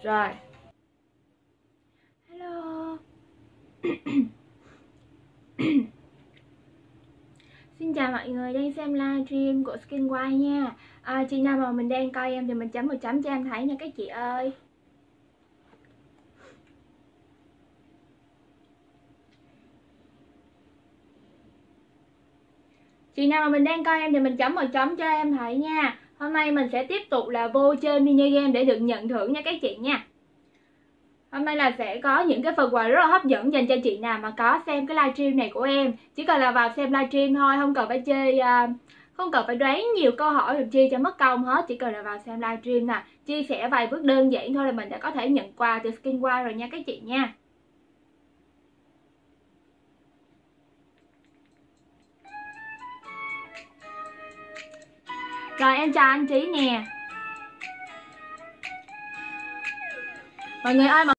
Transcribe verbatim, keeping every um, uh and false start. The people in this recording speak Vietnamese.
Rồi. Hello. Xin chào mọi người đang xem livestream của SkinWhite nha. à, Chị nào mà mình đang coi em thì mình chấm một chấm cho em thấy nha các chị ơi. Chị nào mà mình đang coi em thì mình chấm một chấm cho em thấy nha. Hôm nay mình sẽ tiếp tục là vô chơi mini game để được nhận thưởng nha các chị nha. Hôm nay là sẽ có những cái phần quà rất là hấp dẫn dành cho chị nào mà có xem cái livestream này của em. Chỉ cần là vào xem livestream thôi, không cần phải chơi, không cần phải đoán nhiều câu hỏi làm chi cho mất công hết. Chỉ cần là vào xem livestream nè, chia sẻ vài bước đơn giản thôi là mình đã có thể nhận quà từ SkinWhite rồi nha các chị nha. Rồi em chào anh Trí nè. Mọi người ơi,